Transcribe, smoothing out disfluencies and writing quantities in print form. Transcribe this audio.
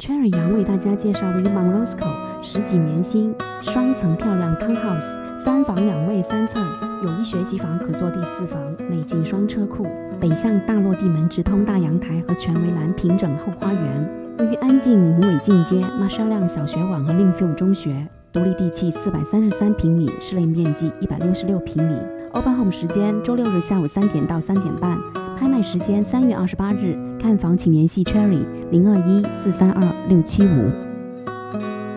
Cherry 杨为大家介绍位于 Mount Roscoe 10几年新双层漂亮 townhouse， 3房2卫3侧，有1学习房可做第4房，内进双车库，北向大落地门直通大阳台和全围栏平整后花园，位于安静母尾进街、玛莎亮小学网和 Linfield 中学，独立地契433平米，室内面积166平米。Open Home 时间周6日下午3点到3点半，拍卖时间3月28日。看房请联系 Cherry 021-432-675。